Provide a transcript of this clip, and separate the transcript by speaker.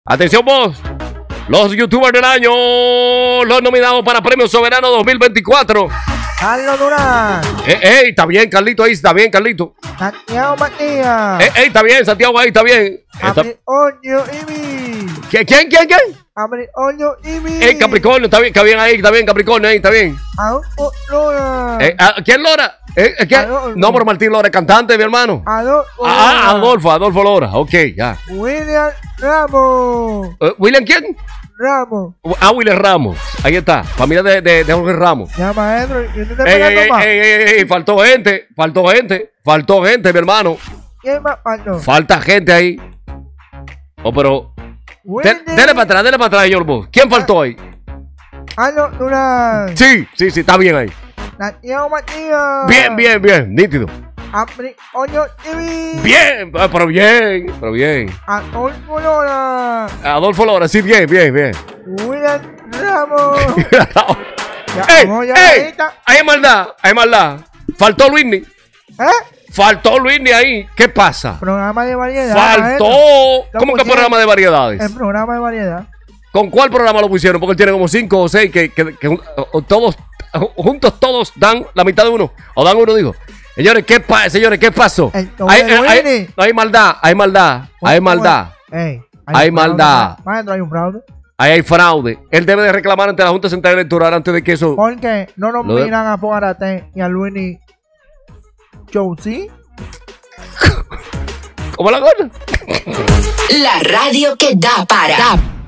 Speaker 1: Atención vos, los youtubers del año, los nominados para Premio Soberano 2024.
Speaker 2: Carlos Durán.
Speaker 1: Está bien, Carlito, ahí está bien, Carlito.
Speaker 2: Santiago Matías.
Speaker 1: Está bien, Santiago, ahí está bien.
Speaker 2: Capricornio Imi.
Speaker 1: ¿Quién?
Speaker 2: Capricornio Imi.
Speaker 1: Capricornio, está bien ahí, está bien, Capricornio, ahí está bien.
Speaker 2: Adolfo Lora.
Speaker 1: ¿Quién Lora?
Speaker 2: Adolfo.
Speaker 1: No, pero Martín Lora, cantante, mi hermano. Adolfo Lora, ok, ya.
Speaker 2: William Ramos.
Speaker 1: ¿William quién?
Speaker 2: Ramos.
Speaker 1: William Ramos, ahí está, familia de Jorge Ramos.
Speaker 2: Ya, maestro, ¿y usted está esperando más?
Speaker 1: Faltó gente, mi hermano.
Speaker 2: ¿Quién más faltó?
Speaker 1: Falta gente ahí. Pero dele para atrás, señor Boss. ¿Quién faltó ahí?
Speaker 2: Carlos Durán.
Speaker 1: Sí, está bien ahí.
Speaker 2: Santiago Matías.
Speaker 1: Bien, nítido.
Speaker 2: Capricornio Imi.
Speaker 1: Bien. Adolfo Lora, sí, bien.
Speaker 2: William Ramos.
Speaker 1: Hay maldad. Faltó Luisni. Faltó Luisni ahí. ¿Qué pasa?
Speaker 2: Programa de variedad.
Speaker 1: Faltó. ¿Cómo que programa de variedades?
Speaker 2: El programa de variedad.
Speaker 1: ¿Con cuál programa lo pusieron? Porque él tiene como 5 o 6 que todos juntos todos dan la mitad de uno. O dan uno, digo. Señores, ¿qué pasó? Hay maldad. Hay maldad.
Speaker 2: Maestro, hay un fraude.
Speaker 1: Ahí hay fraude. Él debe de reclamar ante la Junta Central Electoral antes de que eso...
Speaker 2: ¿Por qué no nominan a Fogarate y a Luini Chousi?
Speaker 1: ¿Cómo la cosa?
Speaker 3: La radio que da para.